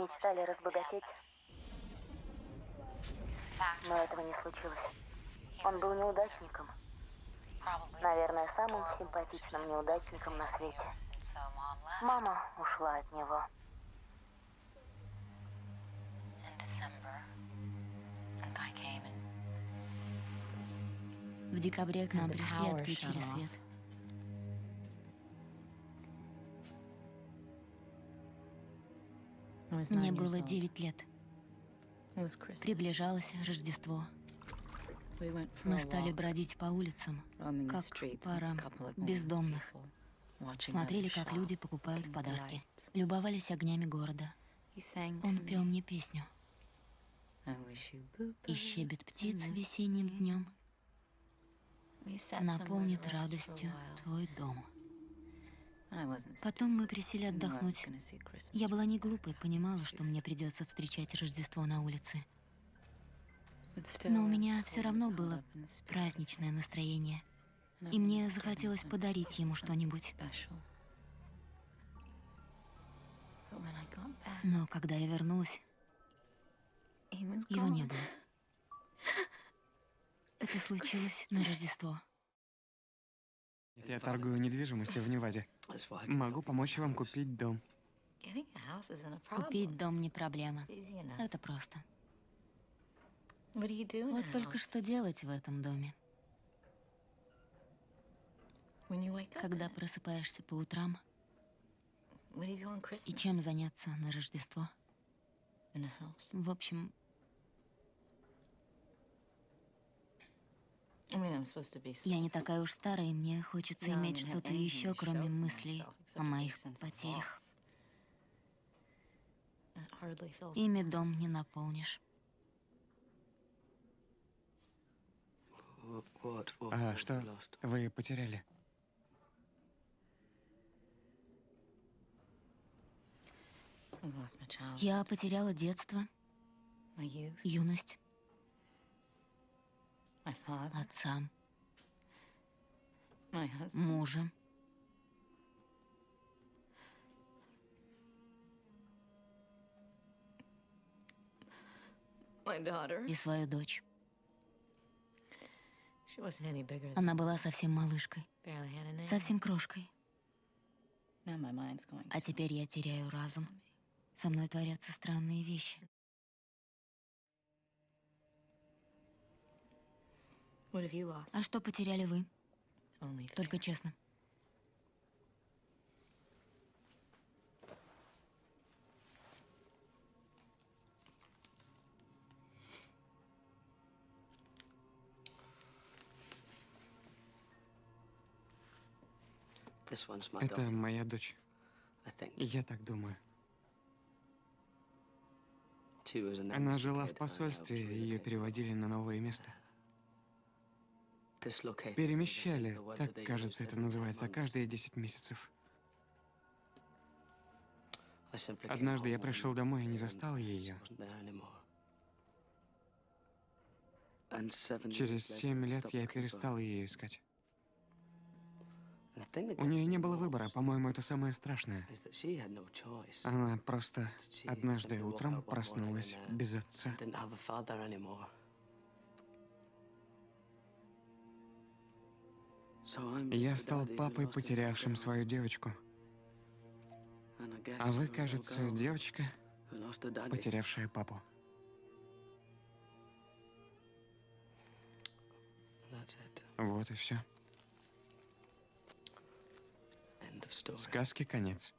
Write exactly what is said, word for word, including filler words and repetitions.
мечтали разбогатеть, но этого не случилось. Он был неудачником. Наверное, самым симпатичным неудачником на свете. Мама ушла от него. В декабре к нам пришли и отключили свет. Мне было девять лет. Приближалось Рождество. Мы стали бродить по улицам, как пара бездомных. Смотрели, как люди покупают подарки. Любовались огнями города. Он пел мне песню. И щебет птиц весенним днем наполнит радостью твой дом. Потом мы присели отдохнуть. Я была не глупой, понимала, что мне придется встречать Рождество на улице. Но у меня все равно было праздничное настроение. И мне захотелось подарить ему что-нибудь. Но когда я вернулась, его не было. Это случилось на Рождество. Я торгую недвижимостью в Неваде. Могу помочь вам купить дом. Купить дом не проблема. Это просто. Вот только что делать в этом доме? Когда просыпаешься по утрам, и чем заняться на Рождество? В общем, я не такая уж старая, и мне хочется иметь что-то еще, кроме мыслей о моих потерях. Ими дом не наполнишь. А что вы потеряли? Я потеряла детство, юность, отца, мужа. И свою дочь. Она была совсем малышкой, совсем крошкой. А теперь я теряю разум. Со мной творятся странные вещи. А что потеряли вы? Только честно. Это моя дочь. Я так думаю. Она жила в посольстве, ее переводили на новое место. Перемещали, так, кажется, это называется, каждые десять месяцев. Однажды я пришел домой и не застал ее. Через семь лет я перестал ее искать. У нее не было выбора, по-моему, это самое страшное. Она просто однажды утром проснулась без отца. Я стал папой, потерявшим свою девочку. А вы, кажется, девочка, потерявшая папу. Вот и все. Сказки конец.